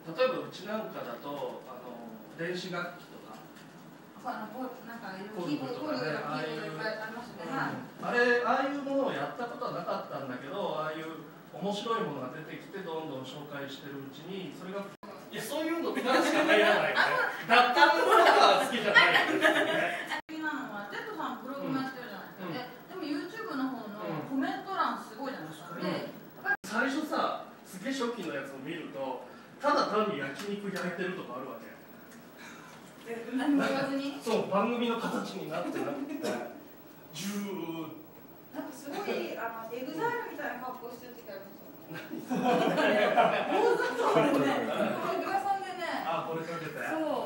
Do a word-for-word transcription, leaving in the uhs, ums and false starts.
例えばうちなんかだとあの電子楽器とかあのなんかキーボードとかね、ああいうあれああいうものをやったことはなかったんだけど、ああいう面白いものが出てきてどんどん紹介してるうちにそれがいやそういうの見たらしか入らないよね。雑貨のものが好きじゃないんですよね。 今のはテッドさんブログもやってるじゃないですか。でも YouTube の方のコメント欄すごいじゃないですか。で最初さ、すげえ初期のやつを見るとただ単に焼肉焼いてるとかあるわけ。 何も言わずにそう番組の形になってなくてジューなんかすごいあのエグザイルみたいな格好してる時ありますよね。大里でね、グラサンでね。 あ、これかけて。 そう。